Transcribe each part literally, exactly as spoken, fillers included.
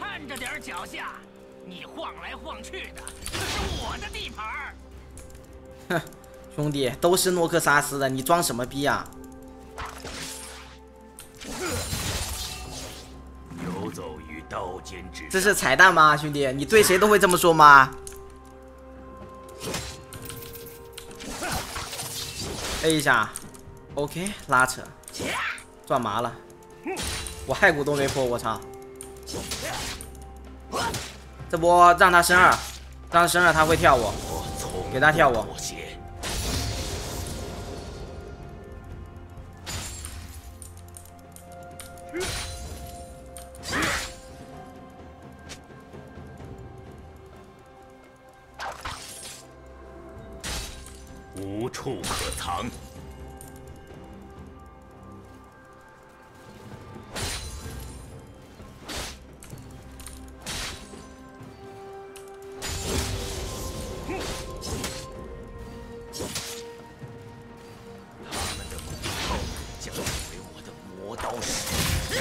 看着点脚下，你晃来晃去的，这是我的地盘儿。 哼，兄弟，都是诺克萨斯的，你装什么逼啊？ 游走于刀尖之上。 这是彩蛋吗，兄弟？你对谁都会这么说吗 ？A 一下 ，OK， 拉扯，转麻了，我骸骨都没破，我操！这波让他升二，让他升二他会跳我，给他跳我。 无处可藏。他们的骨头将成为我的磨刀石。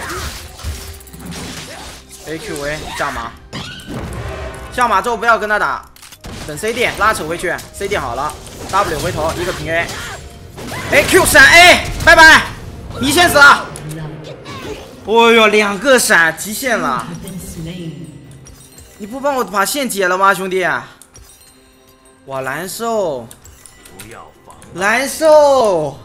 A Q 为下马，下马之后不要跟他打，等 C 点拉扯回去 ，C 点好了。W 回头一个平 A，A Q 闪 A， 拜拜，你先死啊！哦呦，两个闪极限了，你不帮我把线解了吗，兄弟？哇，难受， 不要妨碍。 难受。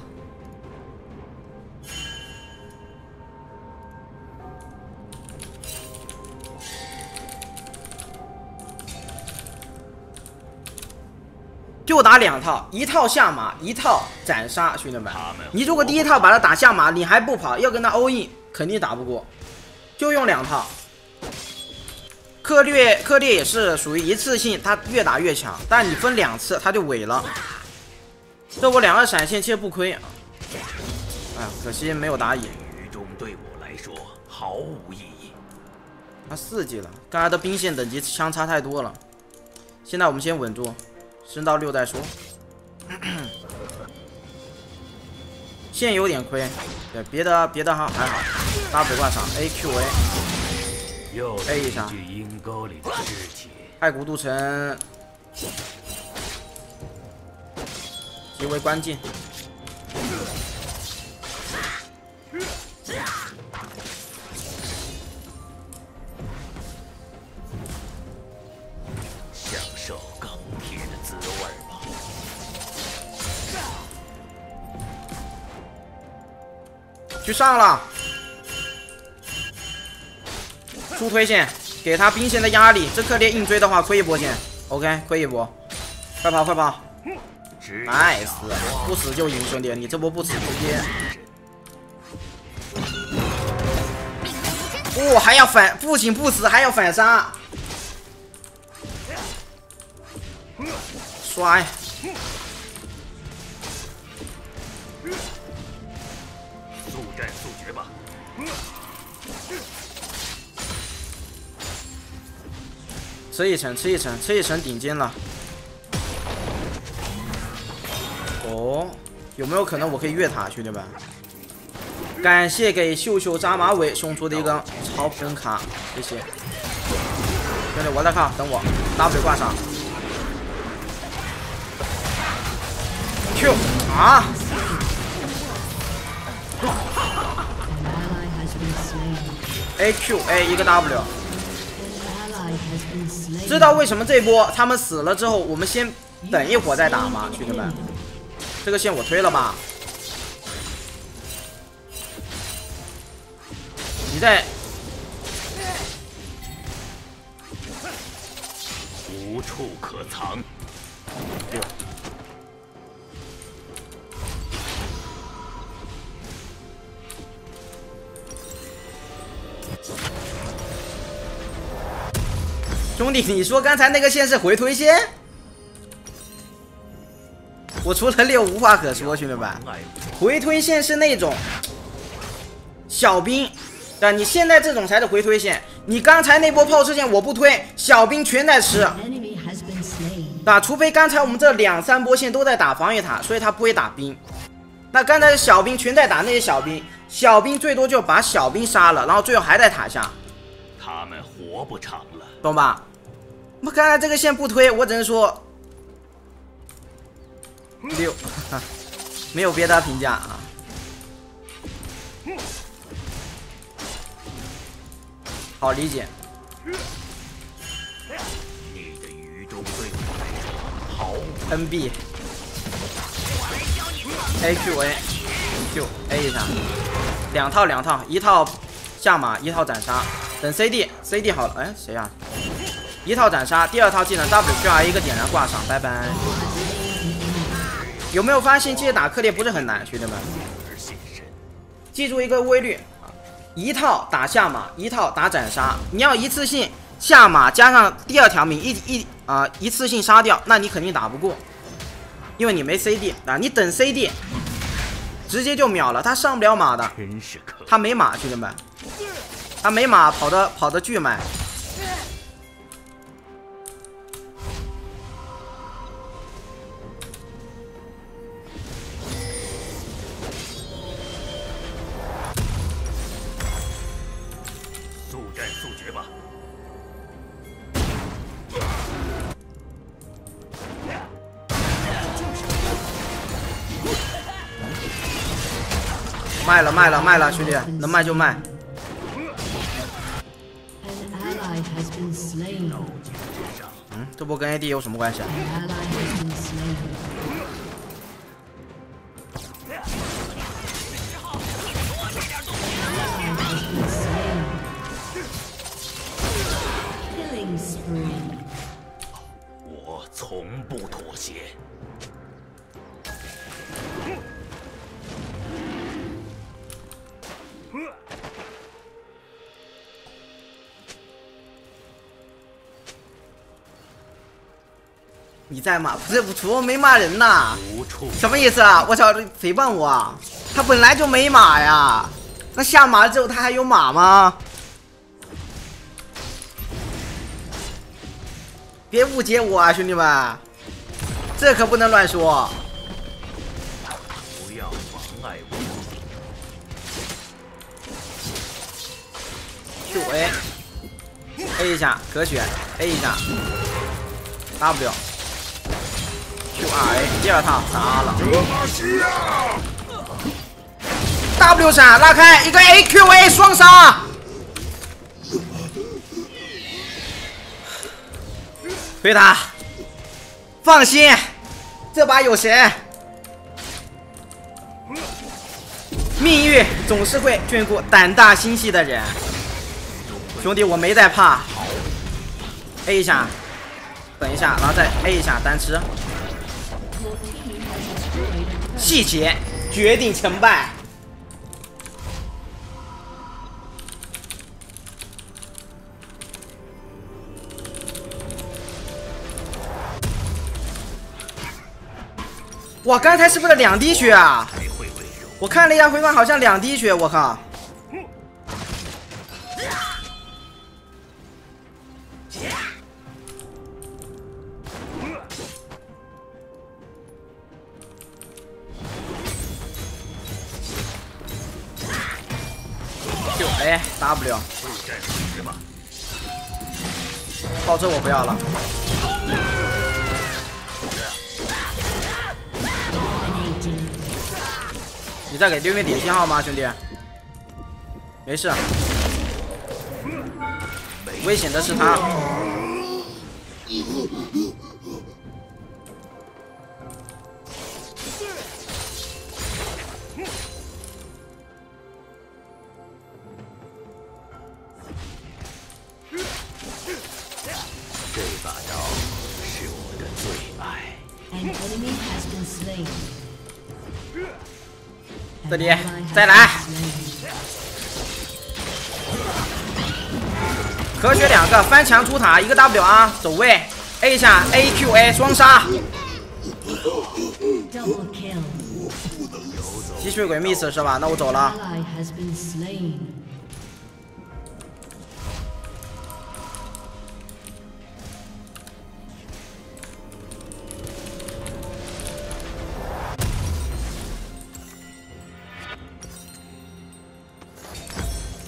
就打两套，一套下马，一套斩杀，兄弟们。你如果第一套把他打下马，你还不跑，要跟他 all in， 肯定打不过。就用两套。克略克烈也是属于一次性，他越打越强，但你分两次他就萎了。这我两个闪现其实不亏。哎呀，可惜没有打野。 雨中对我来说毫无意义。 他四级了，刚才的兵线等级相差太多了。现在我们先稳住。升到六再说，线有点亏，对，别的别的还还好。W 挂上 A Q A A 一下，骸骨镀层极为关键。 享受钢铁的滋味吧。 去上了，出推线，给他兵线的压力。这克烈硬追的话，亏一波线。OK， 亏一波，快跑快跑 ，nice， 不死就赢，兄弟，你这波不死直接。哦，还要反，不仅不死，还要反杀，摔。 速战速决吧。 吃一层，吃一层，吃一层顶尖了。哦，有没有可能我可以越塔，兄弟们？感谢给秀秀扎马尾送出的一个超分卡，谢谢。兄弟，我在看，等我 W 挂上。Q 啊！A Q A 一个 W， 知道为什么这波他们死了之后，我们先等一会儿再打吗，兄弟们？这个线我推了吧？你在无处可藏。 兄弟，你说刚才那个线是回推线？我除了六无话可说，兄弟们，回推线是那种小兵，对，你现在这种才是回推线。你刚才那波炮车线我不推，小兵全在吃，啊，除非刚才我们这两三波线都在打防御塔，所以他不会打兵。那刚才小兵全在打那些小兵，小兵最多就把小兵杀了，然后最后还在塔下。 他们活活不长了， 懂吧？我刚才这个线不推，我只能说六，没有别的评价啊。好理解。 你的愚忠对我来说毫无 N B A Q A Q A 一下，两套两套，一套下马，一套斩杀。等 C D C D 好了，哎谁呀？一套斩杀，第二套技能 W Q R 一个点燃挂上，拜拜。有没有发现这些打克烈不是很难，兄弟们？记住一个规律，一套打下马，一套打斩杀。你要一次性下马加上第二条命一一啊、呃、一次性杀掉，那你肯定打不过，因为你没 C D 啊。你等 C D， 直接就秒了，他上不了马的，他没马，兄弟们，他没马，跑的跑的巨慢。 速战速决吧。 卖了卖了卖了，兄弟，能卖就卖。嗯，这波跟 A D 有什么关系啊？ 我从不妥协。 你在骂？不是，主播没骂人呐。什么意思啊？我操，诽谤我啊！他本来就没马呀，那下马之后他还有马吗？别误解我啊，兄弟们，这可不能乱说。 不要妨碍我。 Q A A 一下可选 ，A 一下 W Q R A 第二套杀了。W 闪拉开一个 A Q A 双杀。推他，放心，这把有神。命运总是会眷顾胆大心细的人。兄弟，我没在怕。A 一下，等一下，然后再 A 一下单吃。细节决定成败。哇，刚才是不是两滴血啊？我看了一下回放，好像两滴血，我靠！Q A W， 爆车我不要了。你在给对面点信号吗，兄弟？没事。危险的是他。 这把刀是我的最爱。 这里再来，可选两个翻墙出塔，一个 W 啊，走位 A 一下 A Q A 双杀，吸血鬼 miss 是吧？那我走了。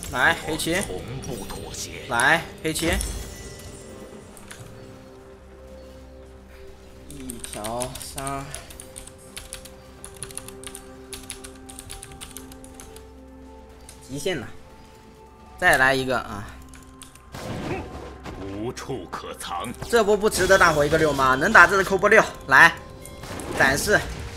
来黑棋， 从不妥协。 来黑棋，一条杀，极限了，再来一个啊！ 无处可藏。 这波不值得大伙一个六吗？能打这个扣波六，来展示。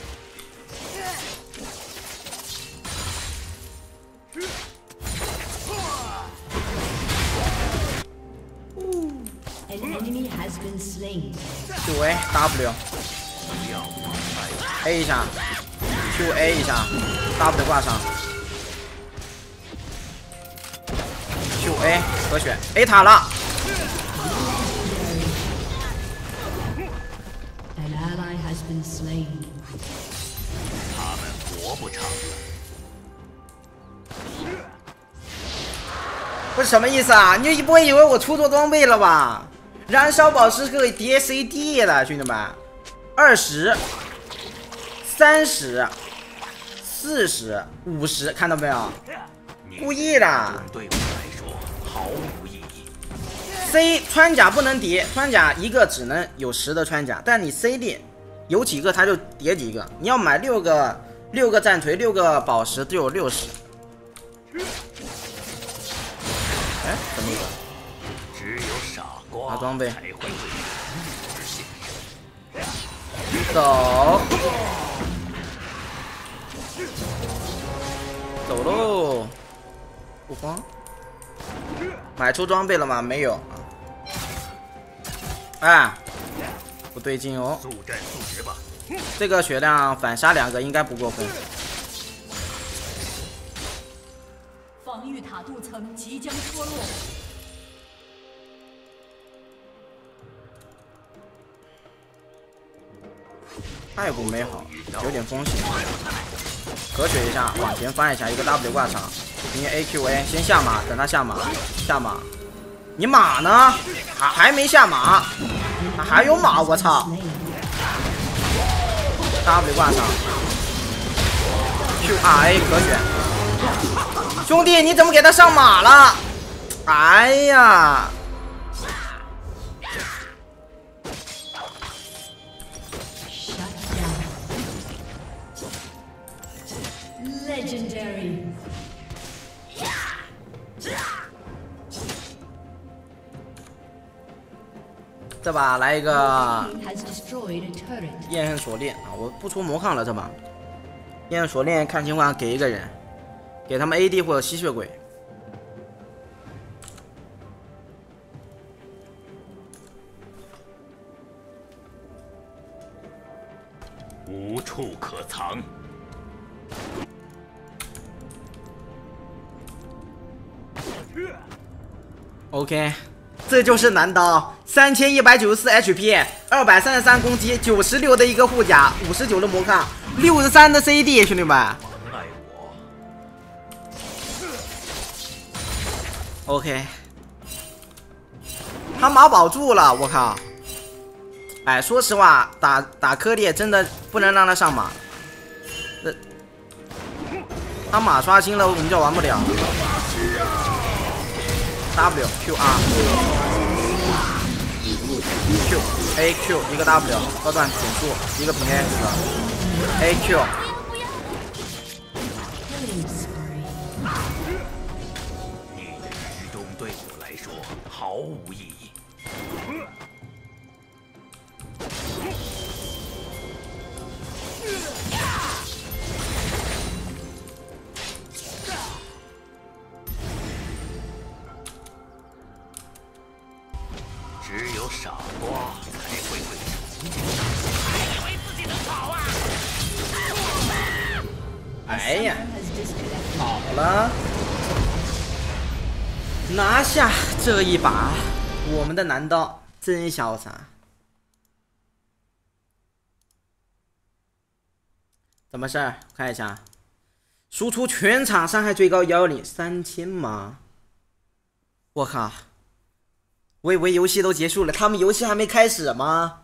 Q A W A 一下 ，Q A 一下 ，W 挂上 ，Q A 可选 A 塔了。 他们活不长了。 不是什么意思啊？你不会以为我出错装备了吧？ 燃烧宝石可以叠 C D 的，兄弟们，二十、三十、四十、五十，看到没有？故意的。 对我来说毫无意义。 C 穿甲不能叠，穿甲一个只能有十的穿甲，但你 C D 有几个它就叠几个。你要买六个六个战锤，六个宝石就有六十。哎，怎么一个？ 只有傻瓜拿装备， 才会走，走喽！不慌，买出装备了吗？没有啊。哎，不对劲哦。 速战速决吧。 这个血量反杀两个应该不过分。 防御塔镀层即将脱落。 太不美好，有点风险。隔血一下，往前翻一下，一个 W 挂上，因为 A Q A 先下马，等他下马，下马。你马呢？还还没下马，还有马，我操 ！W 挂上 ，Q R A 可选。兄弟，你怎么给他上马了？哎呀！ Legendary。 这把来一个焰恨锁链啊！我不出魔抗了，这把焰恨锁链看情况给一个人，给他们 A D 或者吸血鬼。 无处可藏。 OK， 这就是男刀，三千一百九十四 H P， 二百三十三攻击，九十六的一个护甲，五十九的魔抗，六十三的 C D， 兄弟们。 爱我。 OK， 他马保住了，我靠！哎，说实话，打打科列真的不能让他上马，那他马刷新了，我们就玩不了。 W Q R Q A Q 一个 W 高段减速一个平 A 死 A Q 你的愚忠对我来说毫无意义。只有傻瓜才会会输。还以为自己能跑啊！ 哎呀，好了，拿下这一把，我们的男刀真潇洒。怎么事儿？看一下，输出全场伤害最高幺幺零三千吗？我靠！我以为游戏都结束了，他们游戏还没开始吗？